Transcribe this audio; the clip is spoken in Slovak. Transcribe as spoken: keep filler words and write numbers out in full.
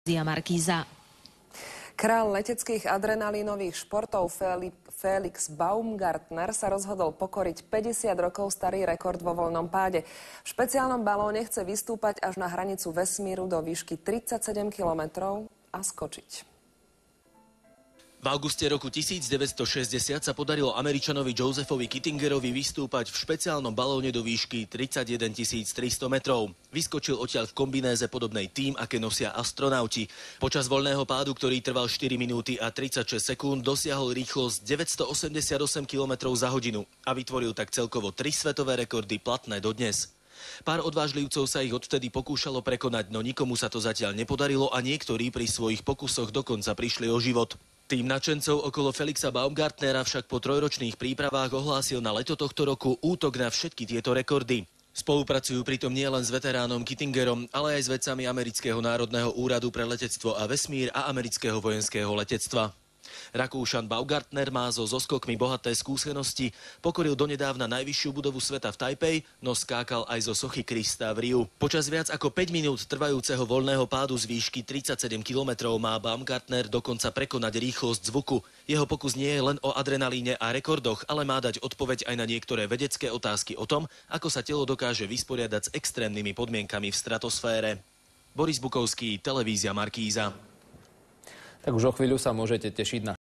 Televízia Markíza. Král leteckých adrenalínových športov Felix Baumgartner sa rozhodol pokoriť päťdesiat rokov starý rekord vo voľnom páde. V špeciálnom balóne chce vystúpať až na hranicu vesmíru do výšky tridsaťsedem kilometrov a skočiť. V auguste roku tisícdeväťstošesťdesiat sa podarilo Američanovi Josephovi Kittingerovi vystúpať v špeciálnom balóne do výšky tridsaťjeden tisíc tristo metrov. Vyskočil odtiaľ v kombinéze podobnej tým, aké nosia astronauti. Počas voľného pádu, ktorý trval štyri minúty a tridsaťšesť sekúnd, dosiahol rýchlosť deväťstoosemdesiatosem kilometrov za hodinu a vytvoril tak celkovo tri svetové rekordy platné dodnes. Pár odvážlivcov sa ich odvtedy pokúšalo prekonať, no nikomu sa to zatiaľ nepodarilo a niektorí pri svojich pokusoch dokonca prišli o život. Tým nadšencov okolo Felixa Baumgartnera však po trojročných prípravách ohlásil na leto tohto roku útok na všetky tieto rekordy. Spolupracujú pritom nielen s veteránom Kittingerom, ale aj s vedcami Amerického národného úradu pre letectvo a vesmír a Amerického vojenského letectva. Rakúšan Baumgartner má so zoskokmi bohaté skúsenosti, pokoril donedávna najvyššiu budovu sveta v Tajpej, no skákal aj zo sochy Krista v Riu. Počas viac ako päť minút trvajúceho voľného pádu z výšky tridsaťsedem kilometrov má Baumgartner dokonca prekonať rýchlosť zvuku. Jeho pokus nie je len o adrenalíne a rekordoch, ale má dať odpoveď aj na niektoré vedecké otázky o tom, ako sa telo dokáže vysporiadať s extrémnymi podmienkami v stratosfére. Boris Bukovský, Televízia Markíza. Tak už o chvíľu sa môžete tešiť na